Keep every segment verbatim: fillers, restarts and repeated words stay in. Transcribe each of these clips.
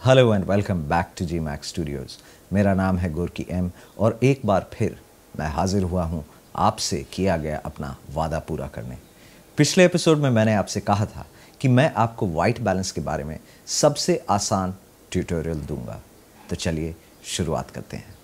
Hello and welcome back to G Max Studios. मेरा नाम है गुरकी एम और एक बार फिर मैं हाजिर हुआ हूँ आपसे किया गया अपना वादा पूरा करने। पिछले एपिसोड में मैंने आपसे कहा था कि मैं आपको वाइट बैलेंस के बारे में सबसे आसान ट्यूटोरियल दूंगा। तो चलिए शुरुआत करते हैं।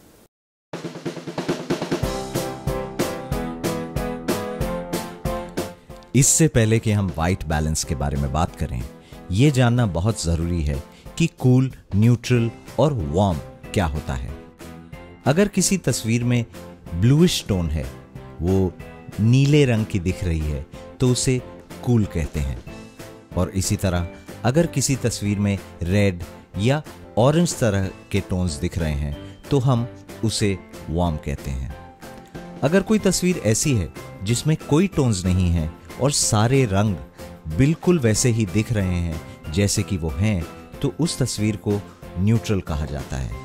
इससे पहले कि हम वाइट बैलेंस के बारे में बात करें, ये जानना बहुत ज़रूरी है कि कूल, न्यूट्रल और वार्म क्या होता है। अगर किसी तस्वीर में ब्लूइश टोन है, वो नीले रंग की दिख रही है, तो उसे कूल कहते हैं। और इसी तरह अगर किसी तस्वीर में रेड या ऑरेंज तरह के टोन्स दिख रहे हैं, तो हम उसे वार्म कहते हैं। अगर कोई तस्वीर ऐसी है जिसमें कोई टोन्स नहीं है और सारे रंग बिल्कुल वैसे ही दिख रहे हैं जैसे कि वो हैं, तो उस तस्वीर को न्यूट्रल कहा जाता है।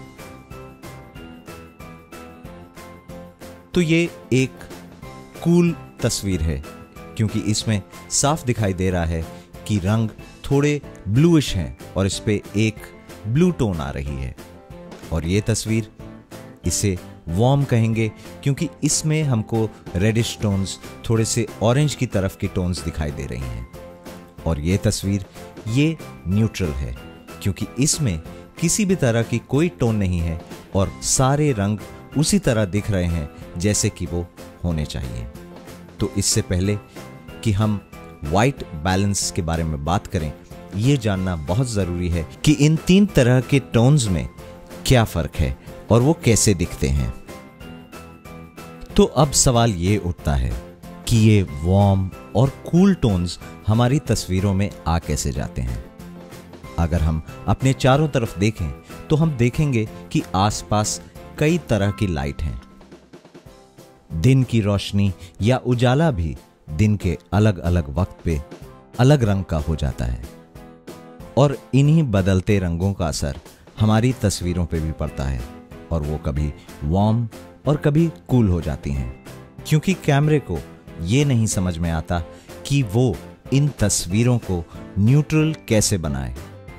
तो ये एक कूल तस्वीर है क्योंकि इसमें साफ दिखाई दे रहा है कि रंग थोड़े ब्लूइश हैं और इस पे एक ब्लू टोन आ रही है। और ये तस्वीर, इसे वार्म कहेंगे क्योंकि इसमें हमको रेडिश टोन्स, थोड़े से ऑरेंज की तरफ की टोन्स दिखाई दे रही हैं। और ये तस्वीर, ये न्यूट्रल है क्योंकि इसमें किसी भी तरह की कोई टोन नहीं है और सारे रंग उसी तरह दिख रहे हैं जैसे कि वो होने चाहिए। तो इससे पहले कि हम वाइट बैलेंस के बारे में बात करें, ये जानना बहुत ज़रूरी है कि इन तीन तरह के टोन्स में क्या फ़र्क है और वो कैसे दिखते हैं। तो अब सवाल ये उठता है कि ये वार्म और कूल टोन्स हमारी तस्वीरों में आ कैसे जाते हैं। अगर हम अपने चारों तरफ देखें तो हम देखेंगे कि आसपास कई तरह की लाइट हैं। दिन की रोशनी या उजाला भी दिन के अलग अलग वक्त पे अलग रंग का हो जाता है और इन्हीं बदलते रंगों का असर हमारी तस्वीरों पे भी पड़ता है और वो कभी वार्म और कभी कूल हो जाती हैं क्योंकि कैमरे को ये नहीं समझ में आता कि वो इन तस्वीरों को न्यूट्रल कैसे बनाए।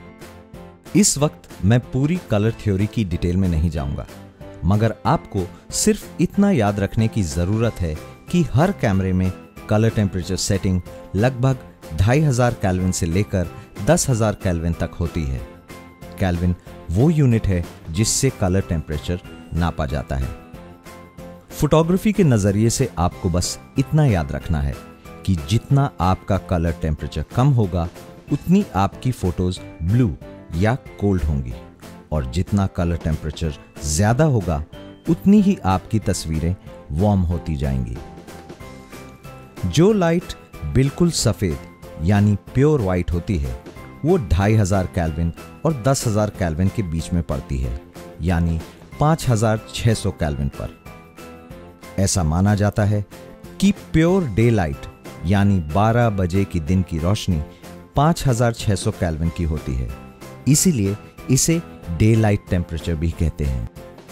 इस वक्त मैं पूरी कलर थ्योरी की डिटेल में नहीं जाऊंगा, मगर आपको सिर्फ इतना याद रखने की जरूरत है कि हर कैमरे में कलर टेम्परेचर सेटिंग लगभग ढाई हजार केल्विन से लेकर दस हजार केल्विन तक होती है। केल्विन वो यूनिट है जिससे कलर टेम्परेचर नापा जाता है। फोटोग्राफी के नजरिए से आपको बस इतना याद रखना है कि जितना आपका कलर टेम्परेचर कम होगा, उतनी आपकी फोटोज ब्लू या कोल्ड होंगी और जितना कलर टेम्परेचर ज्यादा होगा, उतनी ही आपकी तस्वीरें वार्म होती जाएंगी। जो लाइट बिल्कुल सफेद यानी प्योर वाइट होती है, वो ढाई हजार केल्विन और दस हजार केल्विन के बीच में पड़ती है, यानी पांच हजार छह सौ केल्विन पर। ऐसा माना जाता है कि प्योर डे लाइट यानी बारह बजे की दिन की रोशनी पांच हजार छह सौ केल्विन की होती है, इसीलिए इसे डे लाइट टेम्परेचर भी कहते हैं।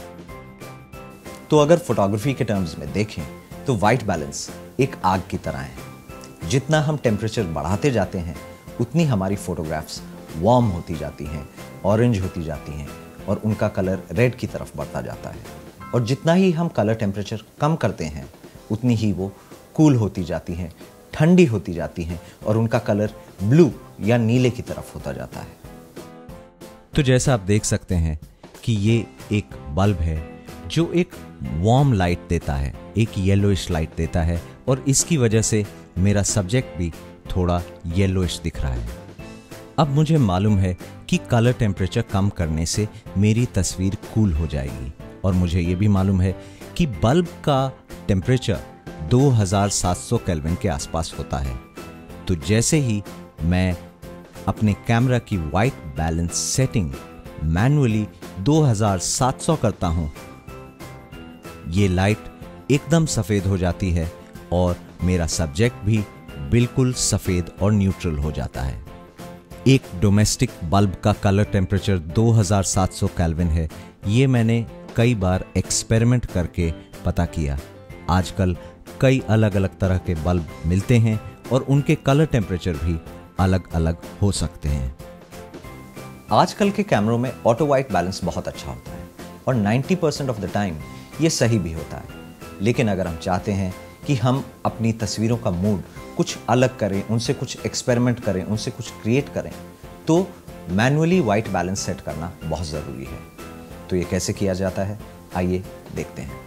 तो अगर फोटोग्राफी के टर्म्स में देखें तो वाइट बैलेंस एक आग की तरह है। जितना हम टेम्परेचर बढ़ाते जाते हैं, उतनी हमारी फोटोग्राफ्स वार्म होती जाती हैं, ऑरेंज होती जाती हैं और उनका कलर रेड की तरफ बढ़ता जाता है। और जितना ही हम कलर टेम्परेचर कम करते हैं, उतनी ही वो कूल होती जाती हैं, ठंडी होती जाती हैं और उनका कलर ब्लू या नीले की तरफ होता जाता है। तो जैसा आप देख सकते हैं कि ये एक बल्ब है जो एक वार्म लाइट देता है, एक येलोइश लाइट देता है और इसकी वजह से मेरा सब्जेक्ट भी थोड़ा येलोइश दिख रहा है। अब मुझे मालूम है कि कलर टेम्परेचर कम करने से मेरी तस्वीर कूल हो जाएगी और मुझे ये भी मालूम है कि बल्ब का टेम्परेचर दो हजार सात सौ केल्विन के आसपास होता है। तो जैसे ही मैं अपने कैमरा की वाइट बैलेंस सेटिंग मैन्युअली दो हजार सात सौ करता हूं, ये लाइट एकदम सफेद हो जाती है और मेरा सब्जेक्ट भी बिल्कुल सफेद और न्यूट्रल हो जाता है। एक डोमेस्टिक बल्ब का कलर टेम्परेचर दो हजार सात सौ केल्विन है। ये मैंने कई बार एक्सपेरिमेंट करके पता किया। आजकल कई अलग अलग तरह के बल्ब मिलते हैं और उनके कलर टेम्परेचर भी अलग अलग हो सकते हैं। आजकल के कैमरों में ऑटो वाइट बैलेंस बहुत अच्छा होता है और नब्बे परसेंट ऑफ द टाइम ये सही भी होता है। लेकिन अगर हम चाहते हैं कि हम अपनी तस्वीरों का मूड कुछ अलग करें, उनसे कुछ एक्सपेरिमेंट करें, उनसे कुछ क्रिएट करें, तो मैन्युअली वाइट बैलेंस सेट करना बहुत ज़रूरी है। तो ये कैसे किया जाता है, आइए देखते हैं।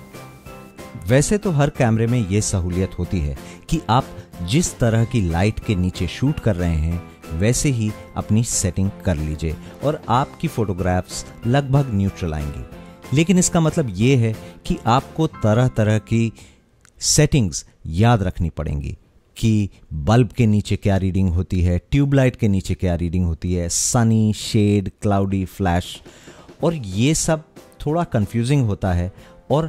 वैसे तो हर कैमरे में ये सहूलियत होती है कि आप जिस तरह की लाइट के नीचे शूट कर रहे हैं वैसे ही अपनी सेटिंग कर लीजिए और आपकी फोटोग्राफ्स लगभग न्यूट्रल आएंगी। लेकिन इसका मतलब ये है कि आपको तरह तरह की सेटिंग्स याद रखनी पड़ेंगी कि बल्ब के नीचे क्या रीडिंग होती है, ट्यूबलाइट के नीचे क्या रीडिंग होती है, सनी, शेड, क्लाउडी, फ्लैश, और ये सब थोड़ा कंफ्यूजिंग होता है और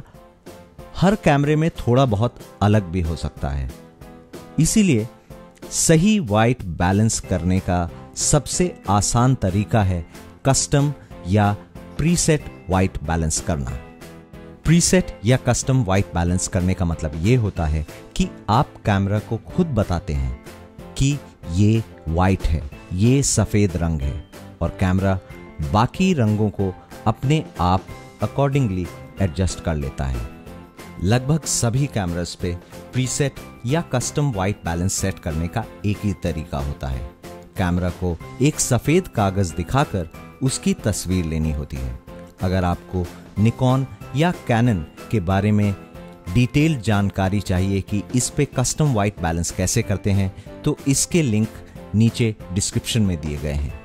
हर कैमरे में थोड़ा बहुत अलग भी हो सकता है। इसीलिए सही वाइट बैलेंस करने का सबसे आसान तरीका है कस्टम या प्रीसेट वाइट बैलेंस करना। प्रीसेट या कस्टम वाइट बैलेंस करने का मतलब यह होता है कि आप कैमरा को खुद बताते हैं कि ये वाइट है, ये सफेद रंग है, और कैमरा बाकी रंगों को अपने आप अकॉर्डिंगली एडजस्ट कर लेता है। लगभग सभी कैमरास पे प्रीसेट या कस्टम वाइट बैलेंस सेट करने का एक ही तरीका होता है। कैमरा को एक सफेद कागज दिखाकर उसकी तस्वीर लेनी होती है। अगर आपको निकॉन या कैनन के बारे में डिटेल जानकारी चाहिए कि इस पे कस्टम वाइट बैलेंस कैसे करते हैं, तो इसके लिंक नीचे डिस्क्रिप्शन में दिए गए हैं।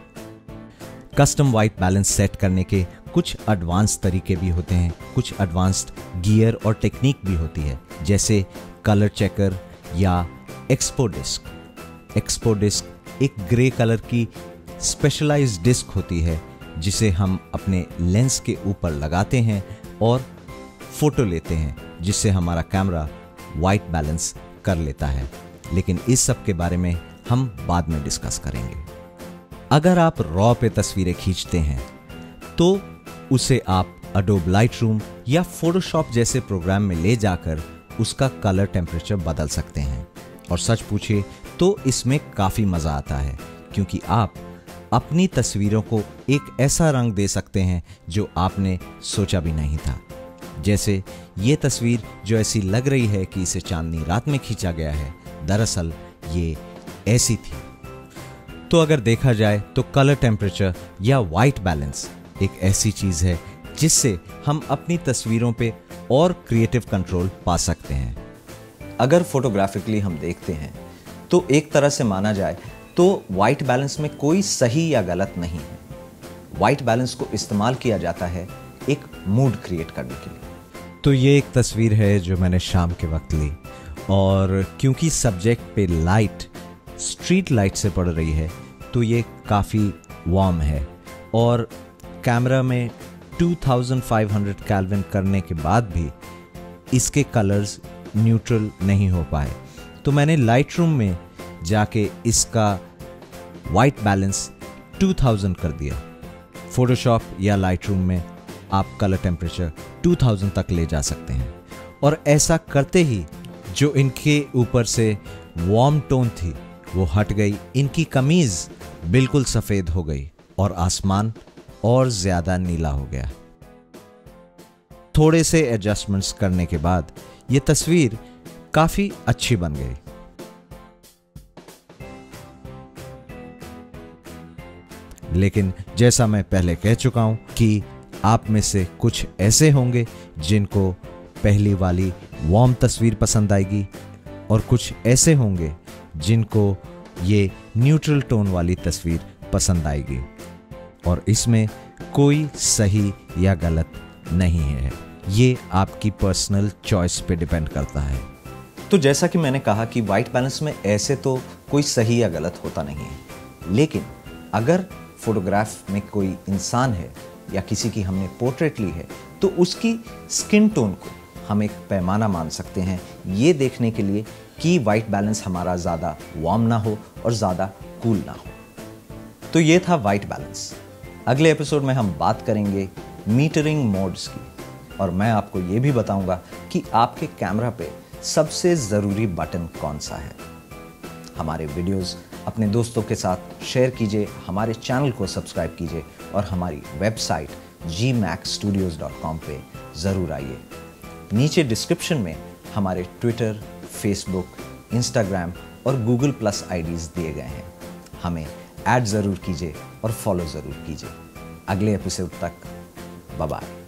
कस्टम वाइट बैलेंस सेट करने के कुछ एडवांस तरीके भी होते हैं, कुछ एडवांस्ड गियर और टेक्निक भी होती है, जैसे कलर चेकर या एक्सपो डिस्क। एक्सपो डिस्क एक ग्रे कलर की स्पेशलाइज्ड डिस्क होती है जिसे हम अपने लेंस के ऊपर लगाते हैं और फोटो लेते हैं, जिससे हमारा कैमरा वाइट बैलेंस कर लेता है। लेकिन इस सब के बारे में हम बाद में डिस्कस करेंगे। अगर आप रॉ पे तस्वीरें खींचते हैं तो उसे आप अडोब लाइटरूम या फोटोशॉप जैसे प्रोग्राम में ले जाकर उसका कलर टेम्परेचर बदल सकते हैं। और सच पूछिए तो इसमें काफी मजा आता है, क्योंकि आप अपनी तस्वीरों को एक ऐसा रंग दे सकते हैं जो आपने सोचा भी नहीं था। जैसे ये तस्वीर जो ऐसी लग रही है कि इसे चांदनी रात में खींचा गया है, दरअसल ये ऐसी थी। तो अगर देखा जाए तो कलर टेम्परेचर या वाइट बैलेंस एक ऐसी चीज है जिससे हम अपनी तस्वीरों पे और क्रिएटिव कंट्रोल पा सकते हैं। अगर फोटोग्राफिकली हम देखते हैं तो एक तरह से माना जाए तो वाइट बैलेंस में कोई सही या गलत नहीं है। वाइट बैलेंस को इस्तेमाल किया जाता है एक मूड क्रिएट करने के लिए। तो ये एक तस्वीर है जो मैंने शाम के वक्त ली, और क्योंकि सब्जेक्ट पे लाइट स्ट्रीट लाइट से पड़ रही है तो ये काफ़ी वार्म है, और कैमरा में पच्चीस सौ केल्विन करने के बाद भी इसके कलर्स न्यूट्रल नहीं हो पाए। तो मैंने लाइटरूम में जाके इसका वाइट बैलेंस दो हज़ार कर दिया। फोटोशॉप या लाइटरूम में आप कलर टेम्परेचर दो हज़ार तक ले जा सकते हैं, और ऐसा करते ही जो इनके ऊपर से वार्म टोन थी वो हट गई, इनकी कमीज बिल्कुल सफेद हो गई और आसमान और ज्यादा नीला हो गया। थोड़े से एडजस्टमेंट्स करने के बाद ये तस्वीर काफी अच्छी बन गई। लेकिन जैसा मैं पहले कह चुका हूं कि आप में से कुछ ऐसे होंगे जिनको पहली वाली वार्म तस्वीर पसंद आएगी, और कुछ ऐसे होंगे जिनको ये न्यूट्रल टोन वाली तस्वीर पसंद आएगी, और इसमें कोई सही या गलत नहीं है। ये आपकी पर्सनल चॉइस पे डिपेंड करता है। तो जैसा कि मैंने कहा कि वाइट बैलेंस में ऐसे तो कोई सही या गलत होता नहीं है, लेकिन अगर फोटोग्राफ में कोई इंसान है या किसी की हमने पोर्ट्रेट ली है तो उसकी स्किन टोन को हम एक पैमाना मान सकते हैं, ये देखने के लिए कि वाइट बैलेंस हमारा ज़्यादा वार्म ना हो और ज़्यादा कूल ना हो। तो ये था वाइट बैलेंस। अगले एपिसोड में हम बात करेंगे मीटरिंग मोड्स की, और मैं आपको ये भी बताऊंगा कि आपके कैमरा पे सबसे ज़रूरी बटन कौन सा है। हमारे वीडियोस अपने दोस्तों के साथ शेयर कीजिए, हमारे चैनल को सब्सक्राइब कीजिए और हमारी website G Max Studios dot com पे ज़रूर आइए। नीचे डिस्क्रिप्शन में हमारे ट्विटर, फेसबुक, इंस्टाग्राम और गूगल प्लस आईडीज़ दिए गए हैं। हमें ऐड ज़रूर कीजिए और फॉलो ज़रूर कीजिए। अगले एपिसोड तक बाय बाय।